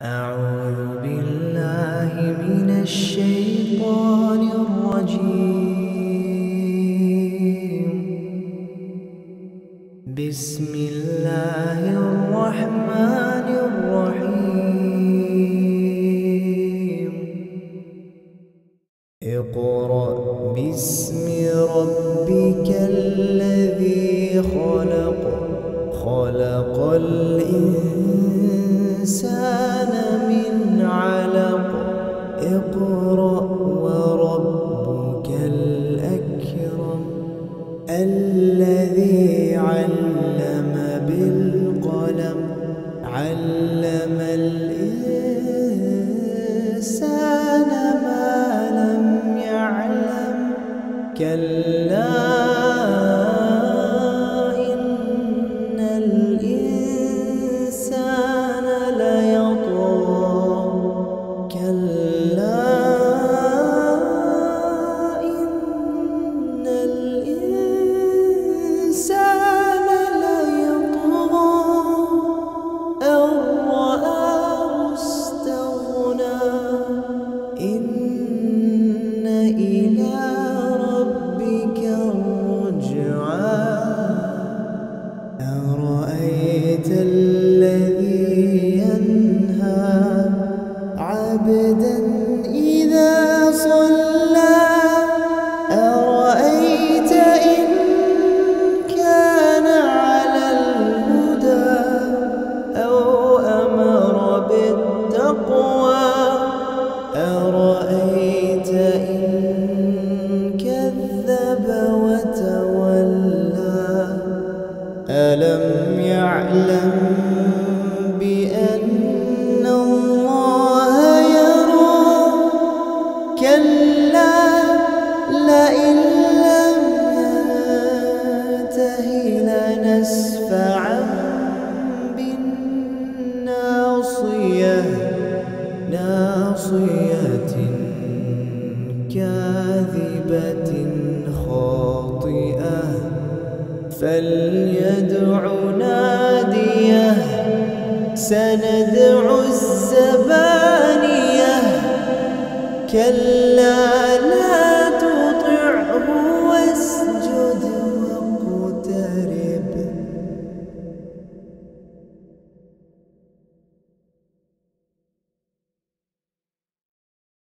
أعوذ بالله من الشيطان الرجيم. بسم الله الرحمن الرحيم. اقرأ باسم ربك الذي خلق، خلق الإنسان من علق. اقرأ وربك الأكرم الذي علم بالقلم، علم الإنسان ما لم يعلم. كلا إن الإنسان ليطغى، كلا إن الإنسان ليطغى أن رآه استغنى. إن إلى ربك الرجعى. أرأيت الذي ينهى عبدا إذا صلى، أرأيت إن كان على الهدى أو أمر بالتقوى، أرأيت إن كذب وتولى. ألم يعلم بأن الله يرى. كلا لئن لم ينته لنسفعا بالناصية، ناصية كاذبة خاطئة. فليدع ناديه، سندع الزبانية. كلا لا